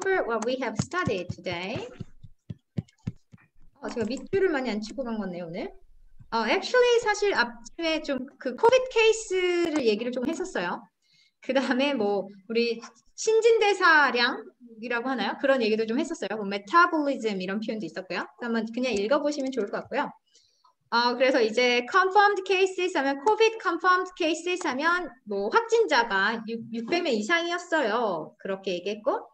over what we have studied today. 제가 밑줄을 많이 안 치고 간 거네요, 오늘. Actually 사실 앞에 좀 그 코비드 케이스를 얘기를 좀 했었어요. 그 다음에 뭐 우리 신진대사량이라고 하나요? 그런 얘기도 좀 했었어요. 뭐 메타볼리즘 이런 표현도 있었고요. 한번 그냥 읽어보시면 좋을 것 같고요. 그래서 이제 confirmed cases 하면 COVID confirmed cases 하면 뭐 확진자가 600명 이상이었어요. 그렇게 얘기했고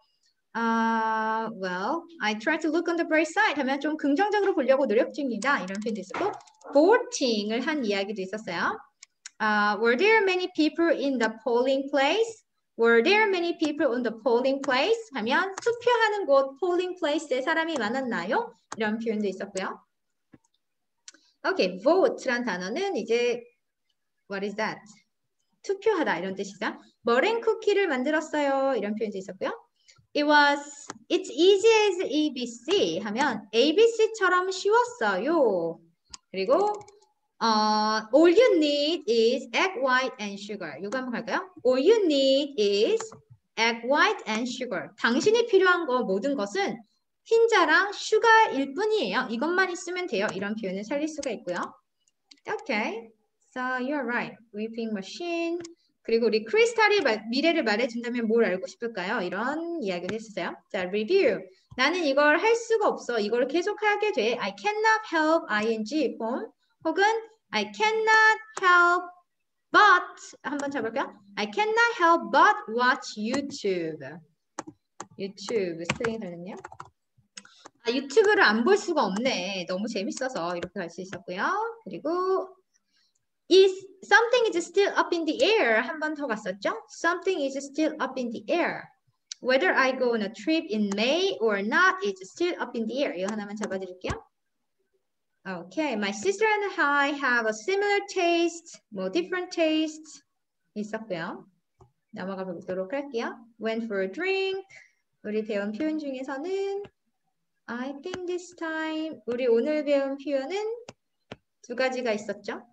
well, I try to look on the bright side 하면 좀 긍정적으로 보려고 노력 중이다. 이런 표현도 있었고 voting을 한 이야기도 있었어요. Were there many people in the polling place? Were there many people on the polling place? 하면 투표하는 곳 polling place에 사람이 많았나요? 이런 표현도 있었고요. Okay, vote란 단어는 이제 what is that? 투표하다 이런 뜻이죠. 머랭 쿠키를 만들었어요. 이런 표현도 있었고요. It's easy as ABC 하면 ABC처럼 쉬웠어요. 그리고 all you need is egg white and sugar. 이거 한번 갈까요? All you need is egg white and sugar. 당신이 필요한 거 모든 것은 흰자랑 슈가일 뿐이에요. 이것만 있으면 돼요. 이런 표현을 살릴 수가 있고요. Okay, so you're right. Whipping machine. 그리고 우리 크리스탈이 미래를 말해준다면 뭘 알고 싶을까요? 이런 이야기를 했었어요. 자, review. 나는 이걸 할 수가 없어. 이걸 계속 하게 돼. I cannot help ing form 혹은 I cannot help but 한번 잡을까요? I cannot help but watch YouTube. YouTube 스펠링 다르네요. 유튜브를 안 볼 수가 없네. 너무 재밌어서 이렇게 갈 수 있었고요. 그리고 something is still up in the air. 한 번 더 갔었죠? Something is still up in the air. Whether I go on a trip in May or not is still up in the air. 이거 하나만 잡아드릴게요. Okay, my sister and I have a similar taste, more different tastes 있었고요. 넘어가 보도록 할게요. Went for a drink. 우리 배운 표현 중에서는 I think this time 우리 오늘 배운 표현은 두 가지가 있었죠?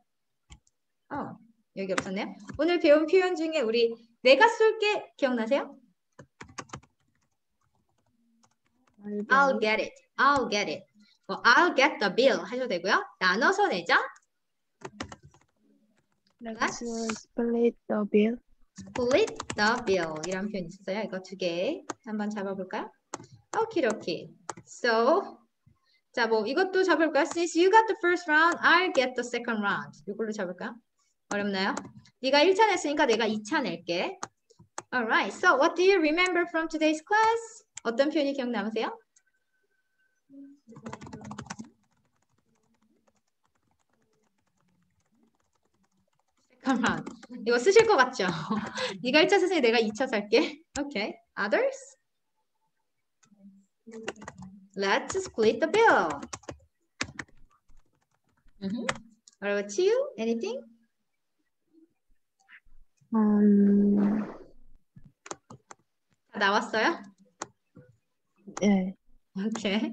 여기 없었네요. 오늘 배운 표현 중에 우리 내가 쏠게 기억나세요? I'll get it. I'll get it. I'll get the bill 하셔도 되고요. 나눠서 내자. Let's split the bill. Split the bill. 이런 표현이 있어요. 이거 두 개 한번 잡아볼까요? 오키도키. So, 자, 뭐 이것도 잡을까요? Since you got the first round, I'll get the second round. 이걸로 잡을까요? 어렵나요? 네가 1차 냈으니까 내가 2차 낼게. Alright. So, what do you remember from today's class? 어떤 표현이 기억나세요? Second round. 이거 쓰실 것 같죠? 네가 1차 썼으니 내가 2차 살게. Okay. Others? Let's split the bill. What about you? Anything? 다 나왔어요? 네. Okay.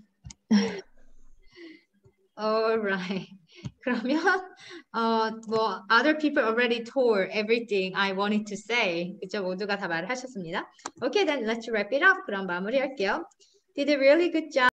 Alright. 그러면 뭐 other people already told everything I wanted to say. 그쵸? 모두가 다 말을 하셨습니다. Okay, then let's wrap it up. 그럼 마무리할게요. Did a really good job.